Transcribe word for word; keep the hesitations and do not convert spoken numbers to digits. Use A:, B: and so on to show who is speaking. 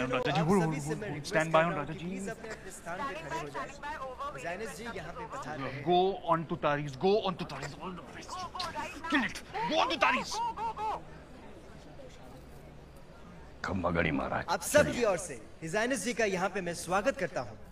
A: Bye on Raja ji, stand by on Raja ji.
B: अपने अपने स्थान पे खड़े हो जाएं। हाइनेस जी यहाँ पे पधार रहे हैं।
A: गो ऑन टू तारीस, गो ऑन टू तारीस, all the best, kill it, go on to तारीस।
C: खम्मा गड़ी महाराज,
B: आप सब की ओर से हिज हाइनेस जी का यहाँ पे मैं स्वागत करता हूँ।